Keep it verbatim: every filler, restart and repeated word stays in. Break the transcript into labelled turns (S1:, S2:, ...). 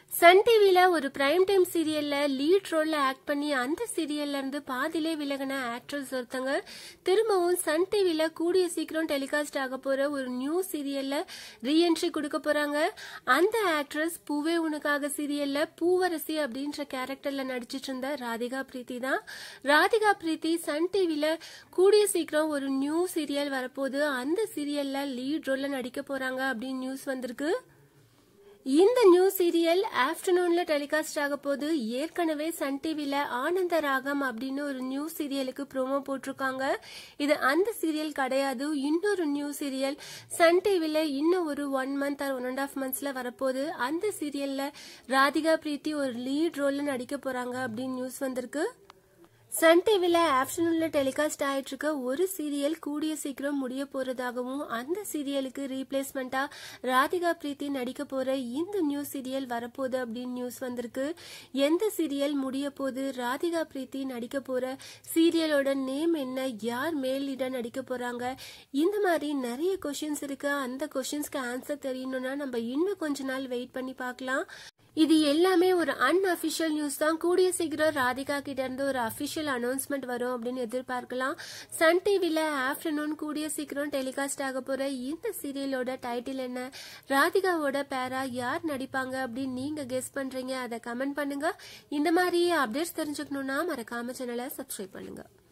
S1: Sun டிவில ஒரு prime time சீரியல்ல லீட் ரோல்ல ஆக்ட் பண்ணி அந்த சீரியல்ல இருந்து பாதிலே விலகின ஆக்ட்ரஸ் ஒருத்தங்க திரும்பவும் சன் டிவில கூடிய சீக்கிரம் டெலிகாஸ்ட் ஆக போற ஒரு நியூ சீரியல்ல ரீஎன்ட்ரி கொடுக்க போறாங்க. அந்த ஆக்ட்ரஸ் பூவே உனக்காக சீரியல்ல பூவரசி அப்படின்ற கேரக்டர்ல நடிச்சிட்டு இருந்த ராதிகா பிரீத்தி தான். ராதிகா பிரீத்தி சன் டிவில கூடிய சீக்கிரம் ஒரு நியூ சீரியல் வரப்போது அந்த சீரியல்ல லீட் ரோல்ல நடிக்க போறாங்க அப்படின்னு நியூஸ் வந்திருக்கு. இந்த நியூ சீரியல் ஆஃப்டர்நூன்ல டெலிகாஸ்ட் ஆக போது ஏற்கனவே சன் டிவில ஆனந்த ராகம் அப்படின்னு ஒரு நியூ சீரியலுக்கு ப்ரோமோ போட்டிருக்காங்க. இது அந்த சீரியல் கிடையாது, இன்னொரு நியூ சீரியல் சன் டிவில இன்னும் ஒரு one month or one and half மந்த்ஸ்ல வரப்போது அந்த சீரியல்ல ராதிகா பிரீத்தி ஒரு லீட் ரோல்ல நடிக்க போறாங்க அப்படின்னு நியூஸ் வந்திருக்கு. சன் டிவில ஆஃப்டர்நூன்ல டெலிகாஸ்ட் ஆயிட்டு இருக்க ஒரு சீரியல் கூடிய சீக்கிரம் முடிய போறதாகவும் அந்த சீரியலுக்கு ரீப்ளேஸ்மெண்டா ராதிகா பிரீத்தி நடிக்க போற இந்த நியூ சீரியல் வரப்போகுது அப்படின்னு நியூஸ் வந்திருக்கு. எந்த சீரியல் முடிய போது, ராதிகா பிரீத்தி நடிக்க போற சீரியலோட நேம் என்ன, யார் மேல் லீடா நடிக்க போறாங்க, இந்த மாதிரி நிறைய கொஸ்டின்ஸ் இருக்கு. அந்த கொஸ்டின்ஸ்க்கு ஆன்சர் தெரியணும்னா நம்ம இன்னும் கொஞ்ச நாள் வெயிட் பண்ணி பார்க்கலாம். இது எல்லாமே ஒரு அன்அபிஷியல் நியூஸ் தான். கூடிய சீக்கிரம் ராதிகா கிட்ட இருந்து ஒரு அபிஷியல் அனௌன்ஸ்மெண்ட் வரும் அப்படின்னு எதிர்பார்க்கலாம். சன் டிவில ஆஃப்டர்நூன் கூடிய சீக்கிரம் டெலிகாஸ்ட் ஆக போற இந்த சீரியலோட டைட்டில் என்ன, ராதிகாவோட பேரா யார் நடிப்பாங்க அப்படின்னு நீங்க கெஸ் பண்றீங்க, அதை கமெண்ட் பண்ணுங்க. இந்த மாதிரி அப்டேட்ஸ் தெரிஞ்சுக்கணும்னா மறக்காம சேனலை சப்ஸ்கிரைப் பண்ணுங்க.